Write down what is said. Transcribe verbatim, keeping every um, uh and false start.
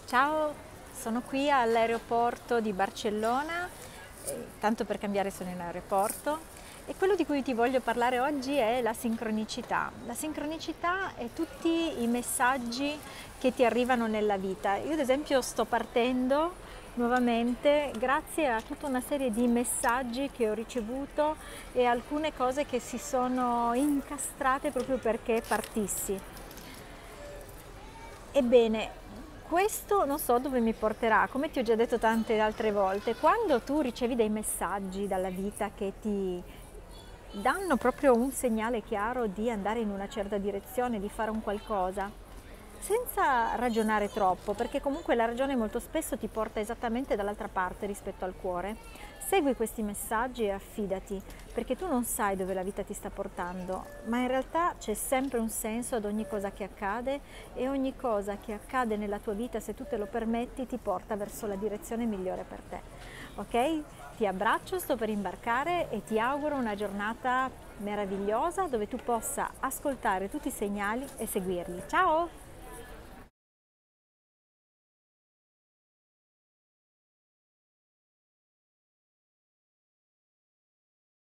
Ciao, sono qui all'aeroporto di Barcellona, eh, tanto per cambiare sono in aeroporto e quello di cui ti voglio parlare oggi è la sincronicità. La sincronicità è tutti i messaggi che ti arrivano nella vita. Io ad esempio sto partendo nuovamente grazie a tutta una serie di messaggi che ho ricevuto e alcune cose che si sono incastrate proprio perché partissi. Ebbene, questo non so dove mi porterà, come ti ho già detto tante altre volte, quando tu ricevi dei messaggi dalla vita che ti danno proprio un segnale chiaro di andare in una certa direzione, di fare un qualcosa, senza ragionare troppo, perché comunque la ragione molto spesso ti porta esattamente dall'altra parte rispetto al cuore. Segui questi messaggi e affidati, perché tu non sai dove la vita ti sta portando, ma in realtà c'è sempre un senso ad ogni cosa che accade e ogni cosa che accade nella tua vita, se tu te lo permetti, ti porta verso la direzione migliore per te. Ok? Ti abbraccio, sto per imbarcare e ti auguro una giornata meravigliosa dove tu possa ascoltare tutti i segnali e seguirli. Ciao!